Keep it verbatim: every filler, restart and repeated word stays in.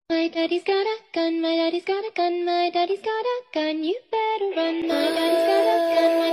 My daddy's got a gun, my daddy's got a gun, my daddy's got a gun, you better run. My daddy's got a gun.